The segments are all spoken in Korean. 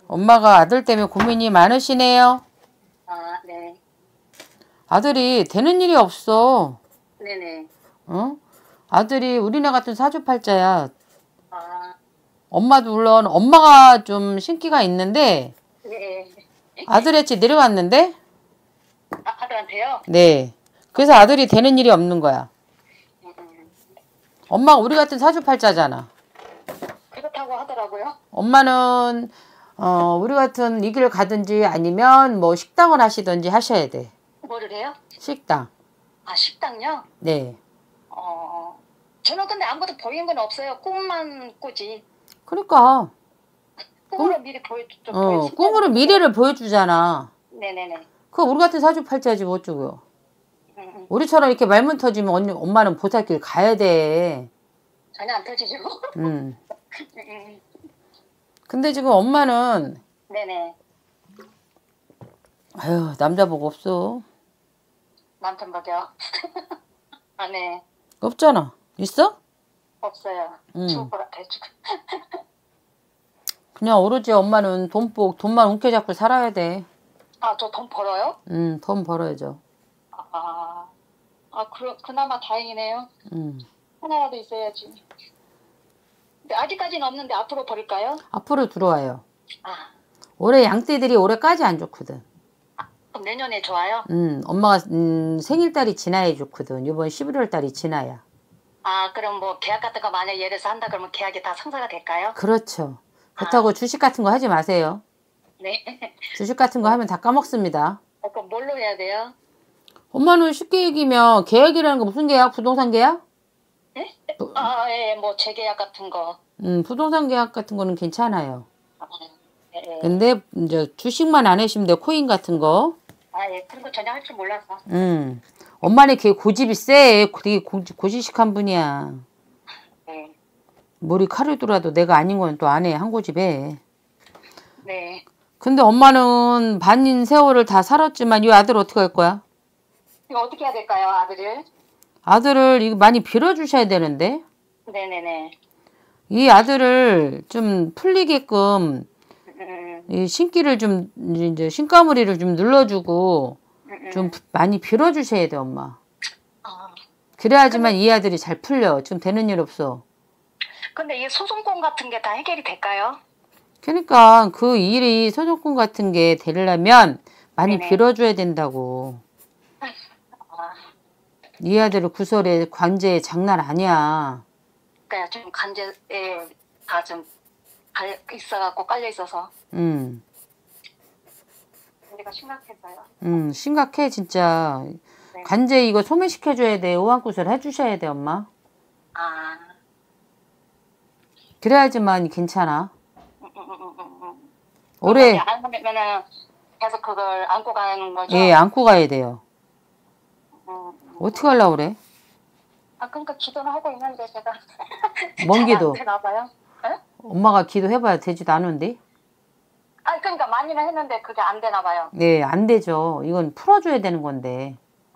엄마가 아들 때문에 고민이 많으시네요. 아, 네. 아들이 되는 일이 없어. 네네. 어? 아들이 우리네 같은 사주팔자야. 아, 엄마도 물론 엄마가 좀 신기가 있는데 네. 아들애치 내려갔는데 아, 아들한테요? 네. 그래서 아들이 되는 일이 없는 거야. 음, 엄마가 우리 같은 사주팔자잖아. 그렇다고 하더라고요. 엄마는 우리 같은 이 길을 가든지 아니면 뭐 식당을 하시든지 하셔야 돼. 뭐를 해요? 식당. 아, 식당요? 네. 저는 근데 아무것도 보이는 건 없어요. 꿈만 꾸지. 그러니까 꿈으로 미리 보여주죠. 꿈으로 미래를 보여주잖아. 네네네. 그거 우리 같은 사주팔자지 뭐 어쩌고요. 음, 우리처럼 이렇게 말문 터지면 엄마는 보살길 가야 돼. 전혀 안 터지죠. 음. 근데 지금 엄마는 네네. 아유 남자 복 없어. 남편 먹여. 아, 네. 없잖아. 있어? 없어요. 죽을 것 같아요, 지금. 그냥 오로지 엄마는 돈만 움켜잡고 살아야 돼. 아, 저 돈 벌어요? 돈 벌어야죠. 그나마 다행이네요. 하나라도 있어야지. 근데 아직까지는 없는데 앞으로 벌을까요? 앞으로 들어와요. 아, 올해 양띠들이 올해까지 안 좋거든. 그럼 내년에 좋아요? 엄마가 생일달이 지나야 좋거든. 이번 11월 달이 지나야. 아, 그럼 뭐 계약 같은 거 만약 예를 들어서 한다 그러면 계약이 다 성사가 될까요? 그렇죠. 그렇다고 주식 같은 거 하지 마세요. 네. 주식 같은 거 하면 다 까먹습니다. 그럼 뭘로 해야 돼요? 엄마는 쉽게 얘기하면 계약이라는 거 무슨 계약? 부동산 계약? 네? 예, 뭐 재계약 같은 거. 부동산 계약 같은 거는 괜찮아요. 예. 근데 이제 주식만 안 하시면 돼. 코인 같은 거. 예, 그런 거 전혀 할 줄 몰라서. 엄마는 걔 고집이 세. 되게 고지식한 분이야. 네. 머리 칼을 돌아도 내가 아닌 건 또 안 해. 한 고집에. 네. 근데 엄마는 반인 세월을 다 살았지만 이 아들 어떻게 할 거야? 이거 어떻게 해야 될까요, 아들을? 아들을 이거 많이 빌어주셔야 되는데. 네네네. 이 아들을 좀 풀리게끔 이 신기를 좀 이제 신가무리를 좀 눌러주고 좀 많이 빌어주셔야 돼 엄마. 그래야지만 이 아들이 잘 풀려. 지금 되는 일 없어. 근데 이 소송권 같은 게 다 해결이 될까요? 그러니까 그 일이 소송권 같은 게 되려면 많이 네네. 빌어줘야 된다고. 이 아들을 구설에 관제에 장난 아니야. 그러니까 좀 관제에 다 좀 있어갖고 깔려 있어서. 우리가 심각했어요. 심각해 진짜. 네. 관제 이거 소멸시켜줘야 돼. 오한구설 해주셔야 돼 엄마. 그래야지만 괜찮아. 올해 안 하면은 계속 그걸 안고 가는 거죠? 예 안고 가야 돼요. 어떻게 하려고 그래? 그러니까 기도는 하고 있는데 제가 뭔 기도? 안 되나 봐요. 네? 엄마가 기도해봐야 되지도 않은데. 그러니까 많이는 했는데 그게 안 되나 봐요. 네, 안 되죠. 이건 풀어줘야 되는 건데.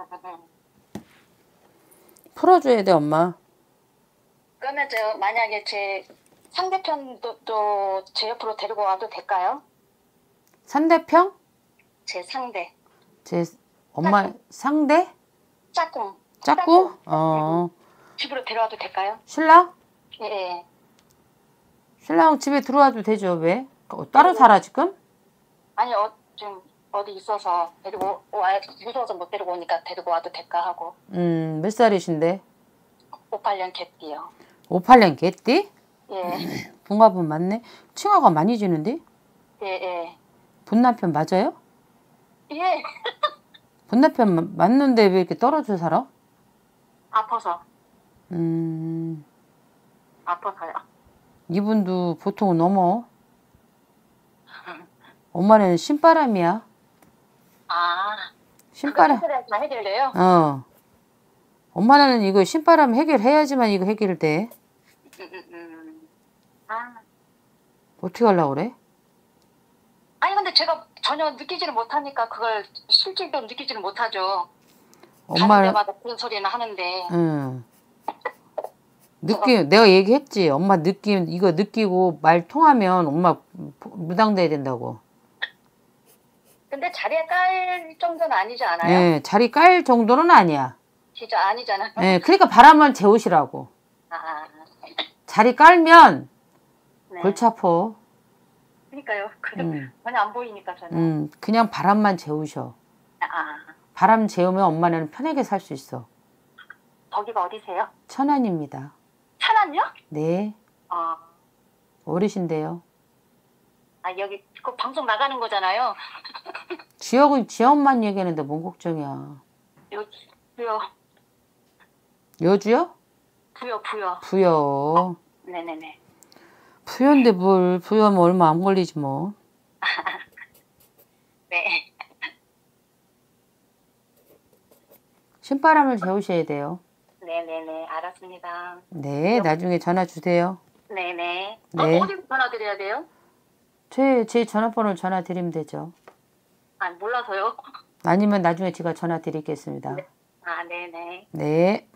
풀어줘야 돼 엄마. 그러면 만약에 제 상대편도 제 옆으로 데리고 와도 될까요? 상대평? 제 상대. 제 엄마 상대? 짝꿍. 짝꿍? 집으로 데려와도 될까요? 신랑? 예. 신랑 집에 들어와도 되죠. 왜? 따로 살아 지금? 아니 좀 어디 있어서 데리고 와야 무서워서 못 데리고 오니까 데리고 와도 될까 하고. 몇 살이신데? 5, 8년 개띠요. 5, 8년 개띠? 예. 동갑은 맞네. 칭화가 많이 지는데? 예. 본남편 맞아요? 예. 본남편 맞는데 왜 이렇게 떨어져 살아? 아파서. 아파서요. 이분도 보통은 넘어. 엄마는 신바람이야. 신바람. 다 해결돼요? 엄마는 이거 신바람 해결해야지만 이거 해결돼. 어떻게 하려고 그래? 아니 근데 제가 전혀 느끼지를 못하니까 그걸 실질도 느끼지를 못하죠. 가는 데마다 그런 소리는 하는데. 내가 얘기했지. 엄마 이거 느끼고 말 통하면 엄마 무당돼야 된다고. 근데 자리에 깔 정도는 아니지 않아요? 예, 자리 깔 정도는 아니야. 진짜 아니잖아요. 예, 그러니까 바람만 재우시라고. 아, 자리 깔면 네. 골치 아파. 그러니까요. 전혀 안 보이니까 저는. 그냥 바람만 재우셔. 아, 바람 재우면 엄마는 편하게 살 수 있어. 거기가 어디세요? 천안입니다. 천안요? 네, 아, 어르신데요. 여기 그 방송 나가는 거잖아요. 지역만 얘기하는데 뭔 걱정이야. 부여. 여주요? 부여. 부여. 네네네. 부여인데 뭘, 부여면 얼마 안 걸리지 뭐. 네. 신바람을 재우셔야 돼요. 네네네. 알았습니다. 네, 나중에 전화 주세요. 네네. 네. 어디 전화 드려야 돼요? 제 전화번호를 전화 드리면 되죠. 몰라서요. 아니면 나중에 제가 전화 드리겠습니다. 네. 네네. 네.